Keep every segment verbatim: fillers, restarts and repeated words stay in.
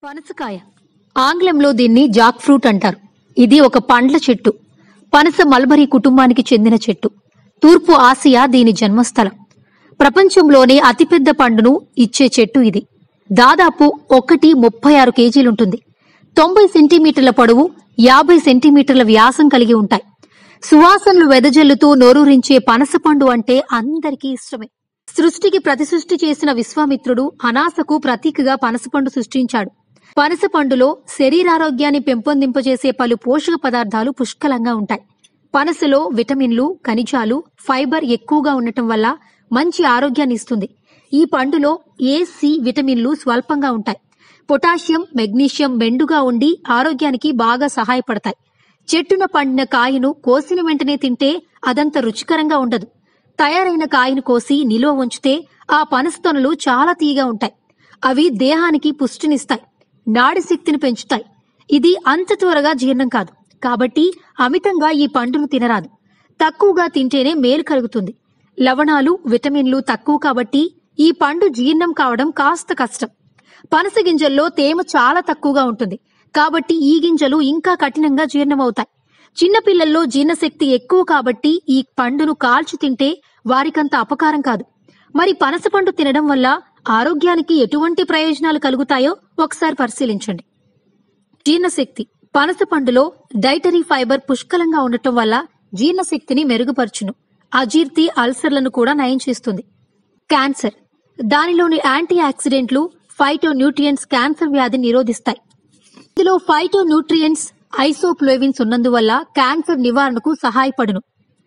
పనసకాయ ఆంగ్లంలో దీన్ని జాక్ ఫ్రూట్ అంటారు. ఇది ఒక పండ్ల చెట్టు. పనస మల్బరీ కుటుంబానికి చెందిన చెట్టు. తూర్పు ఆసియా దీని జన్మస్థలం. ప్రపంచంలోనే అతిపెద్ద పండును ఇచ్చే చెట్టు ఇది. దాదాపు ఒకటి ముప్పై ఆరు కేజీలుంటుంది. తొంభై సెంటీమీటర్ల పొడవు, యాభై సెంటీమీటర్ల వ్యాసం కలిగి ఉంటాయి. సువాసనలు వెదజల్లుతూ నోరూరించే పనస పండు అంటే అందరికీ ఇష్టమే. సృష్టికి ప్రతిసృష్టి చేసిన విశ్వామిత్రుడు అనాసకు ప్రతీకగా పనసపండు సృష్టించాడు. పనస పండులో శరీరారోగ్యాన్ని పెంపొందింపజేసే పలు పోషక పదార్థాలు పుష్కలంగా ఉంటాయి. పనసలో విటమిన్లు, ఖనిజాలు, ఫైబర్ ఎక్కువగా ఉండటం వల్ల మంచి ఆరోగ్యాన్ని ఇస్తుంది. ఈ పండులో ఏ, సి విటమిన్లు స్వల్పంగా ఉంటాయి. పొటాషియం, మెగ్నీషియం మెండుగా ఉండి ఆరోగ్యానికి బాగా సహాయపడతాయి. చెట్టున పండిన కాయను కోసిన వెంటనే తింటే అదంత రుచికరంగా ఉండదు. తయారైన కాయను కోసి నిలువ ఉంచితే ఆ పనస తొనలు చాలా తీయగా ఉంటాయి. అవి దేహానికి పుష్టినిస్తాయి, నాడి శక్తిని పెంచుతాయి. ఇది అంత త్వరగా జీర్ణం కాదు, కాబట్టి అమితంగా ఈ పండును తినరాదు. తక్కువగా తింటేనే మేలు కలుగుతుంది. లవణాలు, విటమిన్లు తక్కువ కాబట్టి ఈ పండు జీర్ణం కావడం కాస్త కష్టం. పనస గింజల్లో తేమ చాలా తక్కువగా ఉంటుంది, కాబట్టి ఈ గింజలు ఇంకా కఠినంగా జీర్ణమవుతాయి. చిన్నపిల్లల్లో జీర్ణశక్తి ఎక్కువ కాబట్టి ఈ పండును కాల్చి తింటే వారికంత అపకారం కాదు. మరి పనస పండు తినడం వల్ల ఆరోగ్యానికి ఎటువంటి ప్రయోజనాలు కలుగుతాయో ఒకసారి పరిశీలించండి. జీర్ణశక్తి. పనస పండులో డైటరీ ఫైబర్ పుష్కలంగా ఉండటం వల్ల జీర్ణశక్తిని మెరుగుపరచును. అజీర్తి, అల్సర్లను కూడా నయం చేస్తుంది. క్యాన్సర్. దానిలోని యాంటీ ఆక్సిడెంట్లు, ఫైటో న్యూట్రియంట్స్ క్యాన్సర్ వ్యాధిని నిరోధిస్తాయి. ఇందులో ఫైటో న్యూట్రియంట్స్, ఐసోఫ్లేవిన్స్ ఉన్నందువల్ల క్యాన్సర్ నివారణకు సహాయపడును.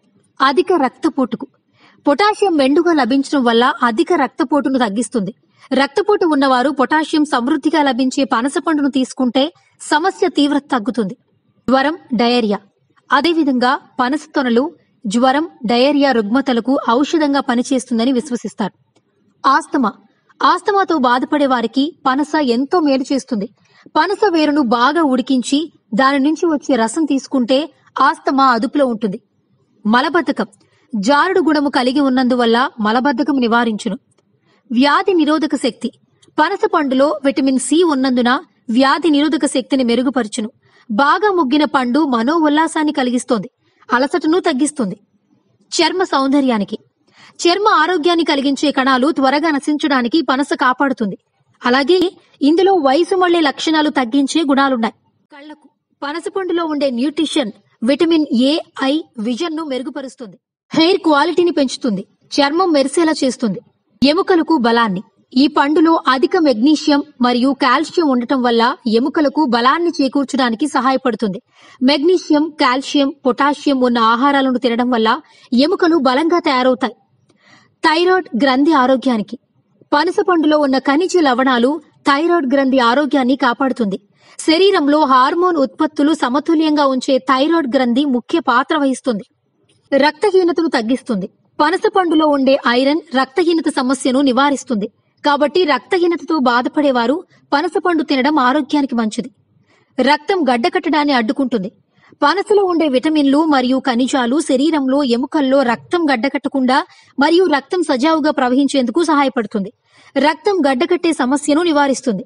అధిక రక్తపోటుకు. పొటాషియం మెండుగా లభించడం వల్ల అధిక రక్తపోటును తగ్గిస్తుంది. రక్తపోటు ఉన్నవారు పొటాషియం సమృద్ధిగా లభించే పనస పండును తీసుకుంటే సమస్య తీవ్రత తగ్గుతుంది. జ్వరం, డయేరియా. అదేవిధంగా పనస తొనలు జ్వరం, డయేరియా రుగ్మతలకు ఔషధంగా పనిచేస్తుందని విశ్వసిస్తారు. ఆస్తమా. ఆస్తమాతో బాధపడే వారికి పనస ఎంతో మేలు చేస్తుంది. పనస వేరును బాగా ఉడికించి దాని నుంచి వచ్చే రసం తీసుకుంటే ఆస్తమా అదుపులో ఉంటుంది. మలబద్ధకం. జారుడు గుణము కలిగి ఉన్నందువల్ల మలబద్ధకం నివారించును. వ్యాధి నిరోధక శక్తి. పనస పండులో విటమిన్ సి ఉన్నందున వ్యాధి నిరోధక శక్తిని మెరుగుపరచును. బాగా ముగ్గిన పండు మనోల్లాసాన్ని కలిగిస్తోంది, అలసటను తగ్గిస్తుంది. చర్మ సౌందర్యానికి. చర్మ ఆరోగ్యాన్ని కలిగించే కణాలు త్వరగా నశించడానికి పనస కాపాడుతుంది. అలాగే ఇందులో వయసు మళ్లే లక్షణాలు తగ్గించే గుణాలున్నాయి. కళ్లకు. పనస పండులో ఉండే nutrition vitamin A, eye vision ను మెరుగుపరుస్తుంది. హెయిర్ క్వాలిటీని పెంచుతుంది. చర్మం మెరిసేలా చేస్తుంది. ఎముకలకు బలాన్ని. ఈ పండులో అధిక మెగ్నీషియం మరియు కాల్షియం ఉండటం వల్ల ఎముకలకు బలాన్ని చేకూర్చడానికి సహాయపడుతుంది. మెగ్నీషియం, కాల్షియం, పొటాషియం ఉన్న ఆహారాలను తినడం వల్ల ఎముకలు బలంగా తయారవుతాయి. థైరాయిడ్ గ్రంథి ఆరోగ్యానికి. పనస పండులో ఉన్న ఖనిజ లవణాలు థైరాయిడ్ గ్రంథి ఆరోగ్యాన్ని కాపాడుతుంది. శరీరంలో హార్మోన్ ఉత్పత్తులు సమతుల్యంగా ఉంచే థైరాయిడ్ గ్రంథి ముఖ్య పాత్ర వహిస్తుంది. రక్తహీనతను తగ్గిస్తుంది. పనస పండులో ఉండే ఐరన్ రక్తహీనత సమస్యను నివారిస్తుంది. కాబట్టి రక్తహీనతతో బాధపడేవారు పనస పండు తినడం ఆరోగ్యానికి మంచిది. రక్తం గడ్డకట్టడాన్ని అడ్డుకుంటుంది. పనసలో ఉండే విటమిన్లు మరియు ఖనిజాలు శరీరంలో ఎముకల్లో రక్తం గడ్డకట్టకుండా మరియు రక్తం సజావుగా ప్రవహించేందుకు సహాయపడుతుంది. రక్తం గడ్డకట్టే సమస్యను నివారిస్తుంది.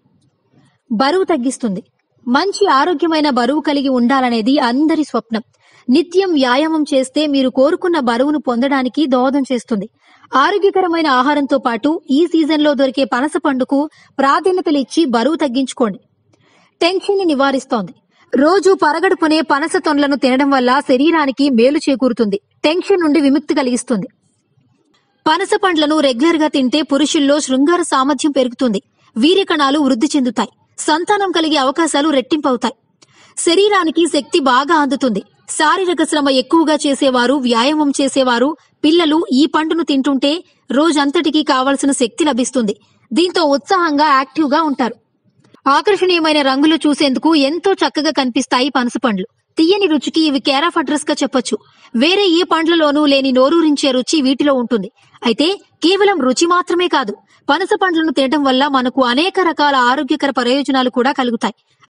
బరువు తగ్గిస్తుంది. మంచి ఆరోగ్యమైన బరువు కలిగి ఉండాలనేది అందరి స్వప్నం. నిత్యం వ్యాయామం చేస్తే మీరు కోరుకున్న బరువును పొందడానికి దోహదం చేస్తుంది. ఆరోగ్యకరమైన ఆహారంతో పాటు ఈ సీజన్లో దొరికే పనస పండుకు ప్రాధాన్యతలిచ్చి బరువు తగ్గించుకోండి. టెన్షన్ ని నివారిస్తోంది. రోజు పరగడుపునే పనస తొనలను తినడం వల్ల శరీరానికి మేలు చేకూరుతుంది. టెన్షన్ నుండి విముక్తి కలిగిస్తుంది. పనస పండ్లను రెగ్యులర్ గా తింటే పురుషుల్లో శృంగార సామర్థ్యం పెరుగుతుంది. వీర్య కణాలు వృద్ధి చెందుతాయి. సంతానం కలిగే అవకాశాలు రెట్టింపవుతాయి. శరీరానికి శక్తి బాగా అందుతుంది. శారీరక శ్రమ ఎక్కువగా చేసేవారు, వ్యాయామం చేసేవారు, పిల్లలు ఈ పండును తింటుంటే రోజంతటికీ కావలసిన శక్తి లభిస్తుంది. దీంతో ఉత్సాహంగా, యాక్టివ్ గా ఉంటారు. ఆకర్షణీయమైన రంగులు చూసేందుకు ఎంతో చక్కగా కనిపిస్తాయి పనస పండ్లు. తీయని రుచికి ఇవి కేర్ ఆఫ్ అడ్రస్ గా చెప్పొచ్చు. వేరే ఏ పండ్లలోనూ లేని నోరూరించే రుచి వీటిలో ఉంటుంది. అయితే కేవలం రుచి మాత్రమే కాదు, పనస పండ్లను తినడం వల్ల మనకు అనేక రకాల ఆరోగ్యకర ప్రయోజనాలు కూడా కలుగుతాయి.